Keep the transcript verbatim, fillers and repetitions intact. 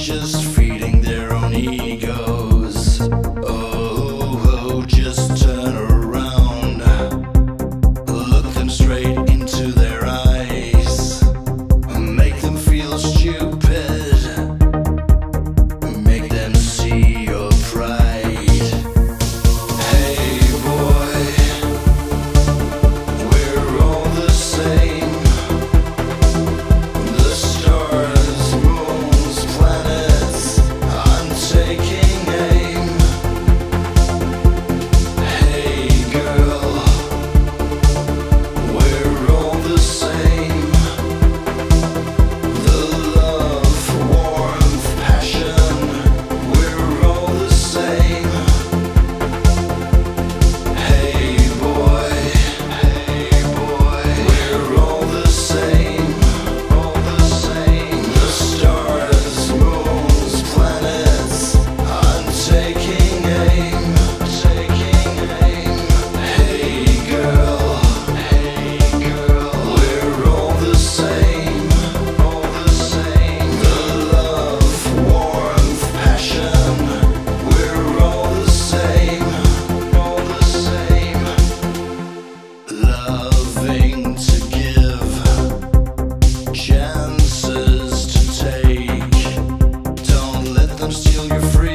just feeding their own egos. Oh, oh, just turn around, look them straight into their eyes, make them feel stupid, make them see your pride. Hey boy, we're all the same. The stars, moons, planets, I'm taking aim. Hey girl, we're all the same. The love, warmth, passion, we're all the same. Hey boy, hey boy, we're all the same, all the same. The stars, moons, planets, I'm taking aim, taking aim. Hey girl, hey girl, we're all the same, all the same. The love, warmth, passion, we're all the same, all the same. Loving to give, chances to take. Don't let them steal your freedom.